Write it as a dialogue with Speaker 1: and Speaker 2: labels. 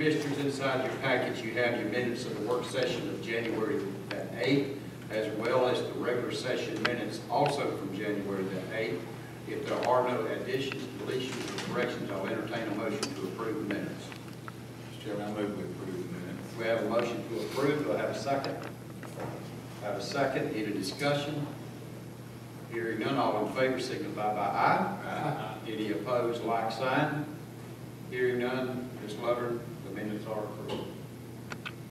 Speaker 1: Commissioners, inside your package, you have your minutes of the work session of January the 8th, as well as the regular session minutes also from January the 8th. If there are no additions, deletions, or corrections, I'll entertain a motion to approve the minutes.
Speaker 2: Mr. Chairman, I move we approve the minutes.
Speaker 1: We have a motion to approve. Do I have a second? I have a second. Any discussion? Hearing none, all in favor signify by aye.
Speaker 2: Aye.
Speaker 1: Any opposed, like sign. Hearing none, Ms. Lovern, the minutes are approved.